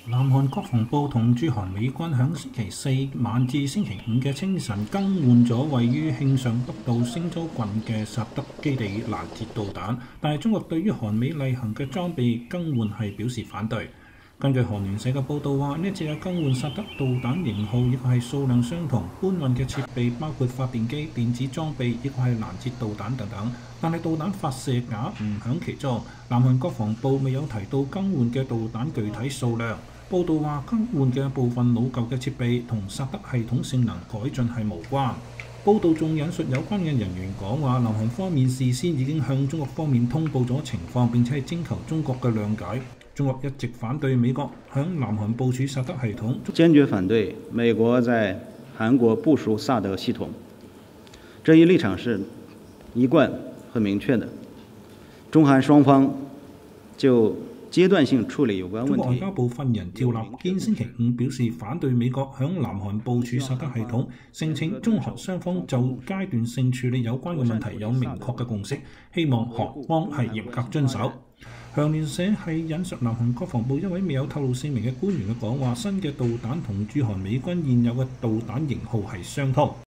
南韓國防部同駐韓美軍喺星期四晚至星期五嘅清晨更換咗位於慶尚北道星洲郡嘅薩德基地攔截導彈，但係中國對於韓美例行嘅裝備更換係表示反對。根據韓聯社嘅報道話，呢一次嘅更換薩德導彈型號亦係數量相同，搬運嘅設備包括發電機、電子裝備，亦係攔截導彈等等，但係導彈發射架唔響其中。南韓國防部未有提到更換嘅導彈具體數量。報道話，更換嘅部分老舊嘅設備同薩德系統性能改進係無關。報道仲引述有關嘅人員講話，南韓方面事先已經向中國方面通報咗情況，並且係徵求中國嘅諒解。中國一直反對美國響南韓部署薩德系統， 堅決反對美國在韓國部署薩德系統，這一立場是一貫和明確的。中韓雙方就階段性處理有關問題。 中國外交部發言人趙立堅星期五表示反對美國響南韓部署薩德系統，聲稱中韓雙方就階段性處理有關嘅問題有明確嘅共識，希望韓方係嚴格遵守。韓聯社係引述南韓國防部一位未有透露姓名嘅官員嘅講話，新嘅導彈同駐韓美軍現有嘅導彈型號係相通。